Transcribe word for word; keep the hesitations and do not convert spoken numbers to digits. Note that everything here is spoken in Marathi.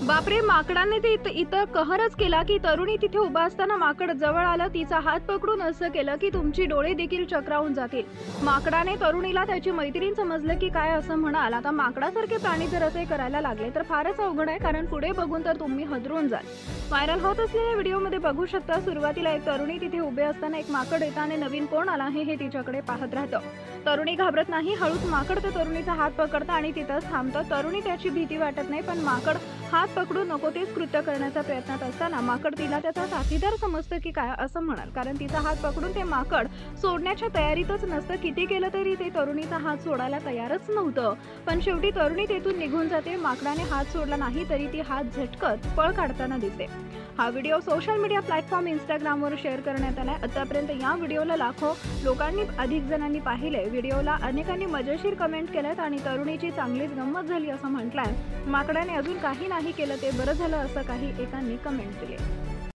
बापरे! माकडाने ते इत इथं कहरच केला, की तरुणी तिथे उभा असताना माकड जवळ आलं, तिचा हात पकडून असं केलं, की तुमची डोळे देखील चक्रावून जातील. माकडाने तरुणीला त्याची मैत्रीण समजलं की काय असं म्हणाल. आता माकडासारखे प्राणी जर असे करायला लागले तर फारच अवघड आहे, कारण पुढे बघून तर तुम्ही हादरून जाल. व्हायरल होत असलेल्या व्हिडिओमध्ये बघू शकता, सुरुवातीला एक तरुणी तिथे उभे असताना एक माकड येतं आणि नवीन कोण आला आहे हे तिच्याकडे पाहत राहतं. तरुणी घाबरत नाही, हळूच माकड त्या तरुणीचा हात पकडतं आणि तिथंच थांबतं. तरुणी त्याची भीती वाटत नाही, पण माकड हात पकडून नको तेच कृत्य करण्याच्या प्रयत्नात असताना माकड तिला त्याचा साथीदार समजतं की काय असं म्हणाल, कारण तिचा हात पकडून ते माकड सोडण्याच्या तयारीतच नसतं. किती केलं तरी ते तरुणीचा हात सोडायला तयारच नव्हतं, पण शेवटी तरुणी तेथून निघून जाते. माकडाने हात सोडला नाही तरी ती हात झटकत पळ काढताना दिसते. हा व्हिडिओ सोशल मीडिया प्लॅटफॉर्म इंस्टाग्रामवर शेअर करण्यात आलाय. आतापर्यंत या व्हिडिओला लाखो लोकांनी अधिक जणांनी पाहिले. व्हिडिओला अनेकांनी मजेशीर कमेंट केल्यात आणि तरुणीची चांगलीच गंमत झाली असं म्हटलंय. माकडाने अजून काही नाही केलं ते बरं झालं असं काही एकांनी कमेंट केले.